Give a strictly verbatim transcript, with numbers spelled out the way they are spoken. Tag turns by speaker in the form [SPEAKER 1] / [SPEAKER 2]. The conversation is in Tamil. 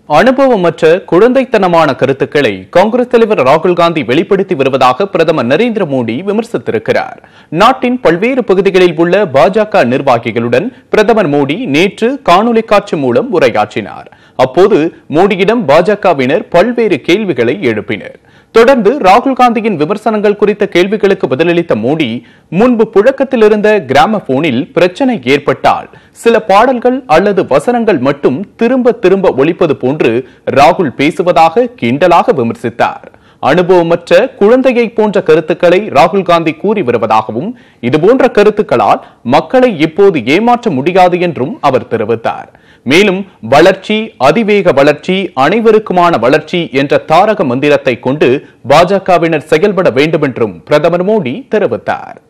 [SPEAKER 1] அனுபவமற்ற குழந்தைத்தனமான கருத்துக்களை காங்கிரஸ் தலைவர் ராகுல் காந்தி வெளிப்படுத்தி வருவதாக பிரதமர் நரேந்திர மோடி விமர்சித்திருக்கிறார். நாட்டின் பல்வேறு பகுதிகளில் உள்ள பாஜக நிர்வாகிகளுடன் பிரதமர் மோடி நேற்று காணொலி காட்சி மூலம் உரையாற்றினார். அப்போது மோடியிடம் பாஜகவினர் பல்வேறு கேள்விகளை எழுப்பினர். தொடர்ந்து ராகுல் காந்தியின் விமர்சனங்கள் குறித்த கேள்விகளுக்கு பதிலளித்த மோடி, முன்பு புழக்கத்தில் இருந்த கிராமபோனில் பிரச்சனை ஏற்பட்டால் சில பாடல்கள் அல்லது வசனங்கள் மட்டும் திரும்ப திரும்ப ஒலிப்பது போன்று ராகுல் பேசுவதாக கிண்டலாக விமர்சித்தார். அனுபவமற்ற குழந்தையை போன்ற கருத்துக்களை ராகுல் காந்தி கூறி வருவதாகவும், இதுபோன்ற கருத்துக்களால் மக்களை இப்போது ஏமாற்ற முடியாது என்றும் அவர் தெரிவித்தார். மேலும் வளர்ச்சி, அதிவேக வளர்ச்சி, அனைவருக்குமான வளர்ச்சி என்ற தாரக மந்திரத்தை கொண்டு பாஜகவினர் செயல்பட வேண்டும் என்றும் பிரதமர் மோடி தெரிவித்தார்.